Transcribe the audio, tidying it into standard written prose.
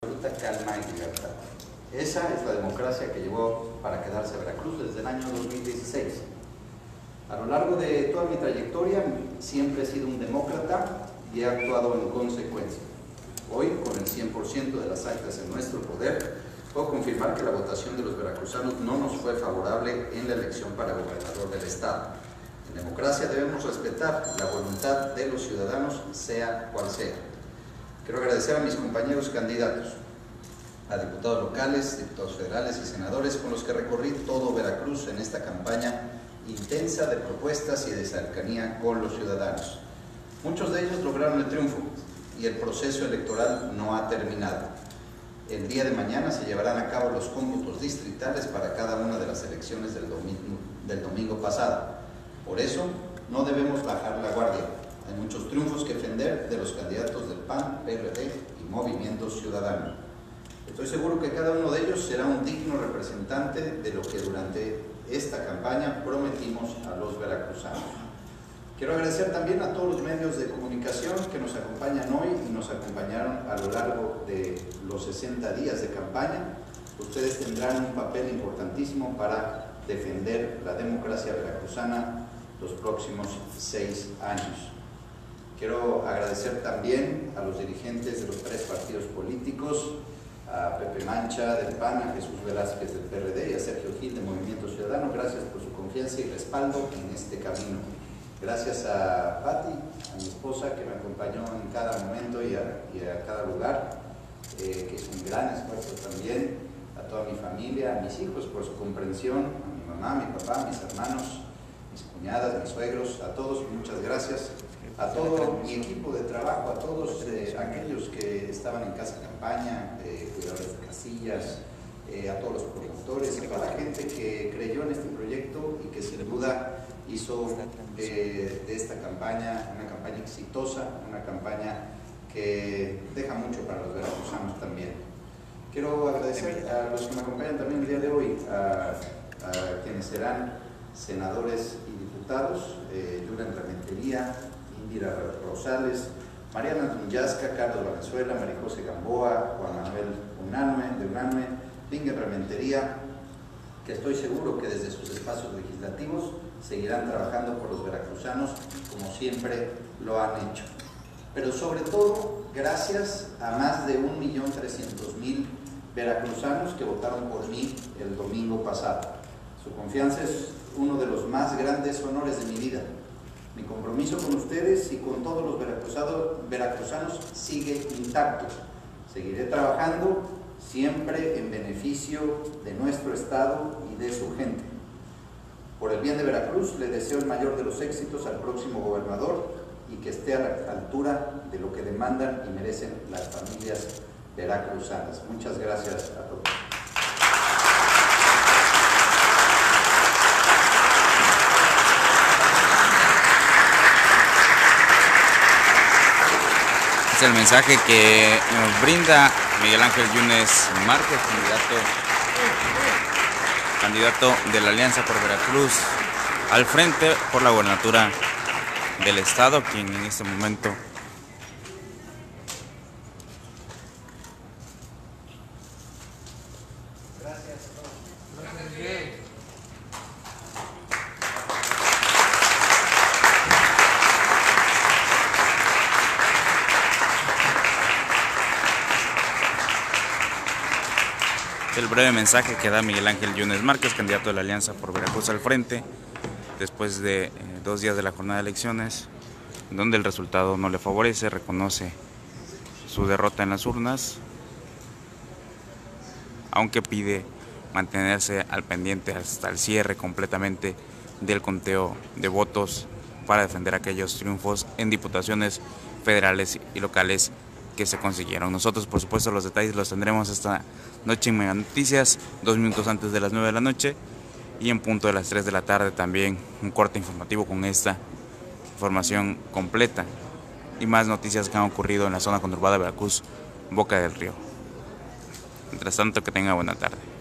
absoluta calma y libertad. Esa es la democracia que llegó para quedarse a Veracruz desde el año 2016. A lo largo de toda mi trayectoria siempre he sido un demócrata y he actuado en consecuencia. Hoy, con el 100% de las actas en nuestro poder, puedo confirmar que la votación de los veracruzanos no nos fue favorable en la elección para gobernador del estado. En democracia debemos respetar la voluntad de los ciudadanos, sea cual sea. Quiero agradecer a mis compañeros candidatos, a diputados locales, diputados federales y senadores con los que recorrí todo Veracruz en esta campaña intensa de propuestas y de cercanía con los ciudadanos. Muchos de ellos lograron el triunfo y el proceso electoral no ha terminado. El día de mañana se llevarán a cabo los cómputos distritales para cada una de las elecciones del domingo pasado. Por eso, no debemos bajar la guardia. Hay muchos triunfos que defender de los candidatos del PAN, PRD y Movimiento Ciudadano. Estoy seguro que cada uno de ellos será un digno representante de lo que durante esta campaña prometimos a los veracruzanos. Quiero agradecer también a todos los medios de comunicación que nos acompañan hoy y nos acompañaron a lo largo de los 60 días de campaña. Ustedes tendrán un papel importantísimo para defender la democracia veracruzana los próximos 6 años. Quiero agradecer también a los dirigentes de los 3 partidos políticos, a Pepe Mancha del PAN, a Jesús Velázquez del PRD y a Sergio Gil de Movimiento Ciudadano. Gracias por su confianza y respaldo en este camino. Gracias a Pati, a mi esposa, que me acompañó en cada momento y a cada lugar, que es un gran esfuerzo también, a toda mi familia, a mis hijos por su comprensión, a mi mamá, a mi papá, a mis hermanos, mis cuñadas, mis suegros, a todos muchas gracias, a todo mi equipo de trabajo, a todos aquellos que estaban en casa de campaña, cuidadores de casillas, a todos los productores, a toda la gente que creyó en este proyecto y que sin duda hizo de esta campaña una campaña exitosa, una campaña que deja mucho para los veracruzanos también. Quiero agradecer a los que me acompañan también el día de hoy, a quienes serán senadores y diputados, Yuran Rementería, Indira Rosales, Mariana Dunyasca, Carlos Valenzuela, María José Gamboa, Juan Manuel de Unanue, Lingen Rementería, que estoy seguro que desde sus espacios legislativos seguirán trabajando por los veracruzanos como siempre lo han hecho. Pero sobre todo, gracias a más de 1.300.000 veracruzanos que votaron por mí el domingo pasado. Su confianza es uno de los más grandes honores de mi vida. Mi compromiso con ustedes y con todos los veracruzanos sigue intacto. Seguiré trabajando siempre en beneficio de nuestro estado y de su gente. Por el bien de Veracruz, le deseo el mayor de los éxitos al próximo gobernador y que esté a la altura de lo que demandan y merecen las familias veracruzanas. Muchas gracias a todos. Es el mensaje que nos brinda Miguel Ángel Yunes Márquez, candidato de la Alianza por Veracruz al frente por la gobernatura del estado, quien en este momento el breve mensaje que da Miguel Ángel Yunes Márquez, candidato de la Alianza por Veracruz al frente, después de 2 días de la jornada de elecciones, donde el resultado no le favorece, reconoce su derrota en las urnas, aunque pide mantenerse al pendiente hasta el cierre completamente del conteo de votos para defender aquellos triunfos en diputaciones federales y locales que se consiguieron. Nosotros, por supuesto, los detalles los tendremos esta noche en Mega Noticias, 2 minutos antes de las 9 de la noche, y en punto de las 3 de la tarde también un corte informativo con esta información completa y más noticias que han ocurrido en la zona conurbada de Veracruz, Boca del Río. Mientras tanto, que tenga buena tarde.